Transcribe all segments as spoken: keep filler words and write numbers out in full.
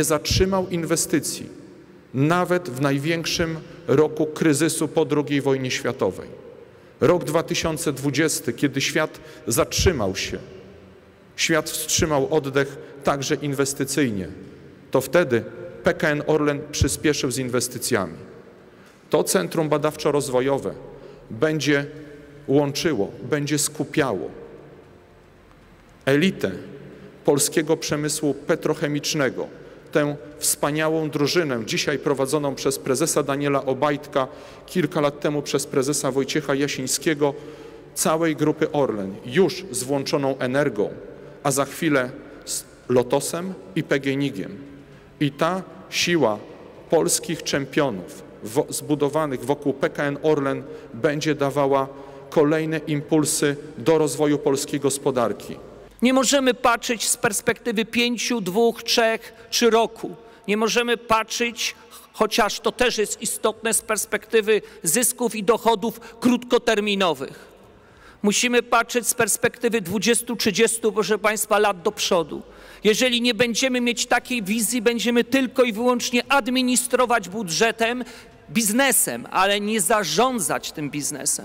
nie zatrzymał inwestycji, nawet w największym roku kryzysu po drugiej wojnie światowej. Rok dwa tysiące dwudziesty, kiedy świat zatrzymał się, świat wstrzymał oddech także inwestycyjnie, to wtedy P K N Orlen przyspieszył z inwestycjami. To Centrum Badawczo-Rozwojowe będzie łączyło, będzie skupiało elitę polskiego przemysłu petrochemicznego, tę wspaniałą drużynę, dzisiaj prowadzoną przez prezesa Daniela Obajtka, kilka lat temu przez prezesa Wojciecha Jasińskiego, całej grupy Orlen, już z włączoną Energą, a za chwilę z Lotosem i P G N I G-iem. I ta siła polskich czempionów zbudowanych wokół P K N Orlen będzie dawała kolejne impulsy do rozwoju polskiej gospodarki. Nie możemy patrzeć z perspektywy pięciu, dwóch, trzech czy roku. Nie możemy patrzeć, chociaż to też jest istotne, z perspektywy zysków i dochodów krótkoterminowych. Musimy patrzeć z perspektywy dwudziestu, trzydziestu, proszę Państwa, lat do przodu. Jeżeli nie będziemy mieć takiej wizji, będziemy tylko i wyłącznie administrować budżetem, biznesem, ale nie zarządzać tym biznesem.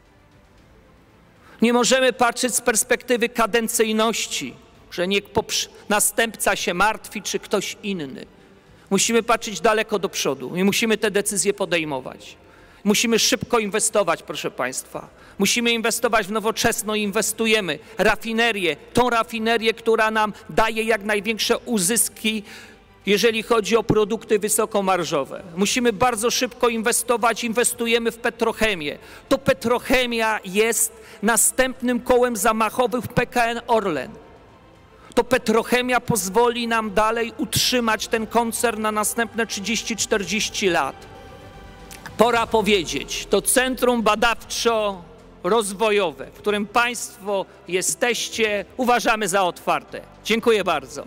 Nie możemy patrzeć z perspektywy kadencyjności, że niech następca się martwi, czy ktoś inny. Musimy patrzeć daleko do przodu i musimy te decyzje podejmować. Musimy szybko inwestować, proszę Państwa. Musimy inwestować w nowoczesną, inwestujemy. Rafinerię, tą rafinerię, która nam daje jak największe uzyski, jeżeli chodzi o produkty wysokomarżowe. Musimy bardzo szybko inwestować, inwestujemy w petrochemię. To petrochemia jest następnym kołem zamachowym w P K N Orlen. To petrochemia pozwoli nam dalej utrzymać ten koncern na następne trzydzieści czterdzieści lat. Pora powiedzieć, to Centrum Badawczo-Rozwojowe, w którym Państwo jesteście, uważamy za otwarte. Dziękuję bardzo.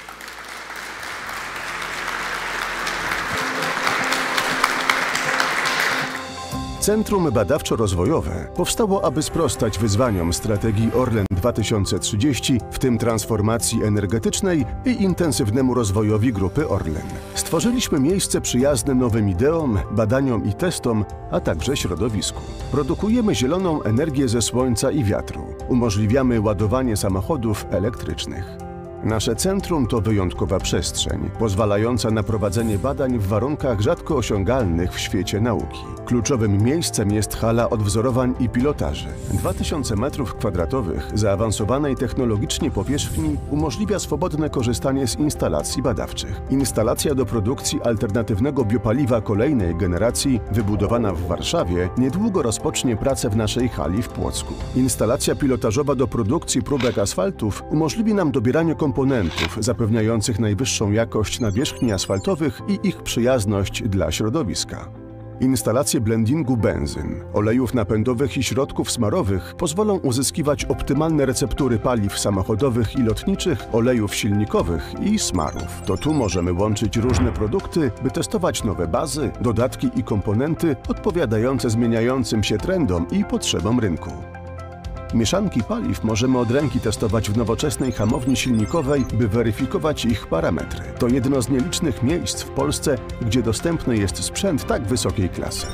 Centrum Badawczo-Rozwojowe powstało, aby sprostać wyzwaniom strategii Orlen dwa tysiące trzydzieści, w tym transformacji energetycznej i intensywnemu rozwojowi Grupy Orlen. Stworzyliśmy miejsce przyjazne nowym ideom, badaniom i testom, a także środowisku. Produkujemy zieloną energię ze słońca i wiatru. Umożliwiamy ładowanie samochodów elektrycznych. Nasze centrum to wyjątkowa przestrzeń, pozwalająca na prowadzenie badań w warunkach rzadko osiągalnych w świecie nauki. Kluczowym miejscem jest hala odwzorowań i pilotaży. dwa tysiące metrów kwadratowych zaawansowanej technologicznie powierzchni umożliwia swobodne korzystanie z instalacji badawczych. Instalacja do produkcji alternatywnego biopaliwa kolejnej generacji, wybudowana w Warszawie, niedługo rozpocznie pracę w naszej hali w Płocku. Instalacja pilotażowa do produkcji próbek asfaltów umożliwi nam dobieranie komponentów zapewniających najwyższą jakość nawierzchni asfaltowych i ich przyjazność dla środowiska. Instalacje blendingu benzyn, olejów napędowych i środków smarowych pozwolą uzyskiwać optymalne receptury paliw samochodowych i lotniczych, olejów silnikowych i smarów. To tu możemy łączyć różne produkty, by testować nowe bazy, dodatki i komponenty odpowiadające zmieniającym się trendom i potrzebom rynku. Mieszanki paliw możemy od ręki testować w nowoczesnej hamowni silnikowej, by weryfikować ich parametry. To jedno z nielicznych miejsc w Polsce, gdzie dostępny jest sprzęt tak wysokiej klasy.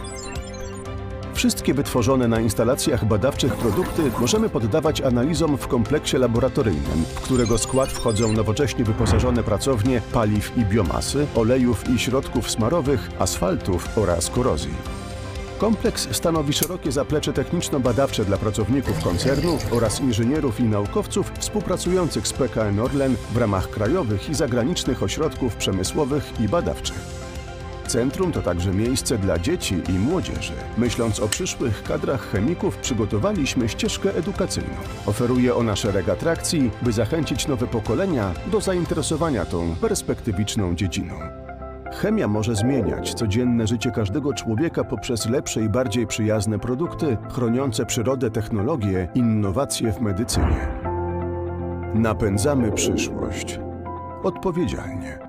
Wszystkie wytworzone na instalacjach badawczych produkty możemy poddawać analizom w kompleksie laboratoryjnym, w którego skład wchodzą nowocześnie wyposażone pracownie paliw i biomasy, olejów i środków smarowych, asfaltów oraz korozji. Kompleks stanowi szerokie zaplecze techniczno-badawcze dla pracowników koncernu oraz inżynierów i naukowców współpracujących z P K N Orlen w ramach krajowych i zagranicznych ośrodków przemysłowych i badawczych. Centrum to także miejsce dla dzieci i młodzieży. Myśląc o przyszłych kadrach chemików, przygotowaliśmy ścieżkę edukacyjną. Oferuje ona szereg atrakcji, by zachęcić nowe pokolenia do zainteresowania tą perspektywiczną dziedziną. Chemia może zmieniać codzienne życie każdego człowieka poprzez lepsze i bardziej przyjazne produkty, chroniące przyrodę, technologie, innowacje w medycynie. Napędzamy przyszłość. Odpowiedzialnie.